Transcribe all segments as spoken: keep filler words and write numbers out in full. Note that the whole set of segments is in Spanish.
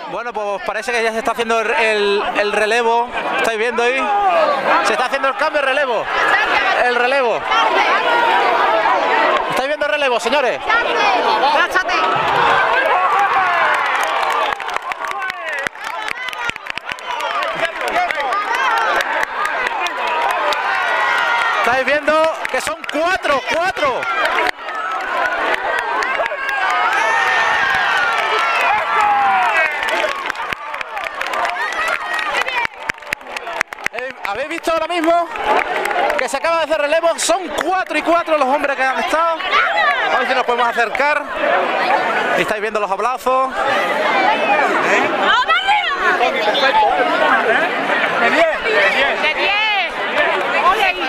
Bueno, pues parece que ya se está haciendo el, el, el relevo. ¿Estáis viendo ahí? Se está haciendo el cambio de relevo. El relevo. ¿Estáis viendo el relevo, señores? Estáis viendo que son cuatro, cuatro. ¿Habéis visto ahora mismo que se acaba de hacer relevo? Son cuatro y cuatro los hombres que han estado. A ver si nos podemos acercar. Y estáis viendo los abrazos. ¡De diez! ¡De diez! ¡Ole ahí!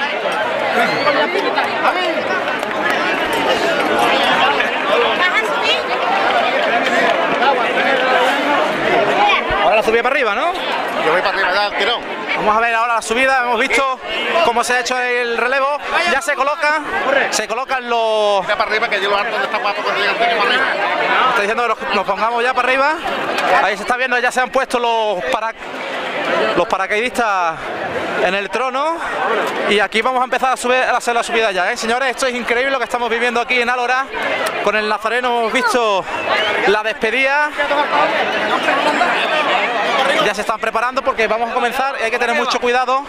Ahora la subida para arriba, ¿no? Yo voy para arriba ya, tirón. Vamos a ver ahora la subida. Hemos visto cómo se ha hecho el relevo. Ya se coloca, se colocan los... Ya para arriba, que yo lo harto de esta guapo cuando llegan para arriba. Está diciendo que los, nos pongamos ya para arriba. Ahí se está viendo, ya se han puesto los para... los paracaidistas en el trono. Y aquí vamos a empezar a, subir, a hacer la subida ya, ¿eh? Señores, esto es increíble lo que estamos viviendo aquí en Álora. Con el Nazareno hemos visto la despedida. Ya se están preparando porque vamos a comenzar y hay que tener mucho cuidado.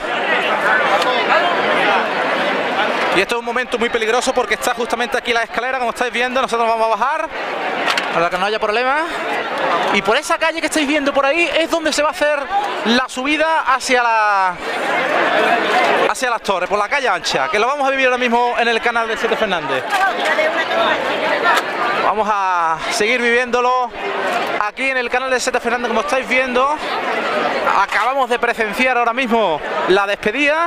Y esto es un momento muy peligroso porque está justamente aquí la escalera, como estáis viendo. Nosotros vamos a bajar para que no haya problemas. Y por esa calle que estáis viendo por ahí es donde se va a hacer la subida hacia la hacia las torres, por la calle ancha, que lo vamos a vivir ahora mismo en el canal de Sete Fernández. Vamos a seguir viviéndolo aquí en el canal de Sete Fernández, como estáis viendo. Acabamos de presenciar ahora mismo la despedida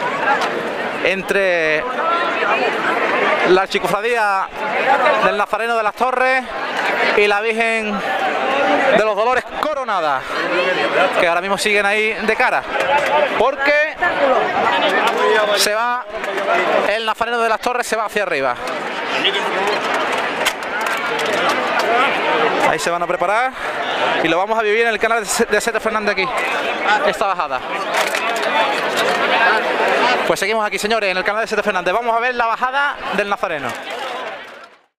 entre la Archicofradía del Nazareno de las Torres y la Virgen de los Dolores Coronada, que ahora mismo siguen ahí de cara, porque se va el Nazareno de las Torres, se va hacia arriba. Ahí se van a preparar y lo vamos a vivir en el canal de Sete Fernández aquí, esta bajada. Pues seguimos aquí, señores, en el canal de Sete Fernández. Vamos a ver la bajada del Nazareno.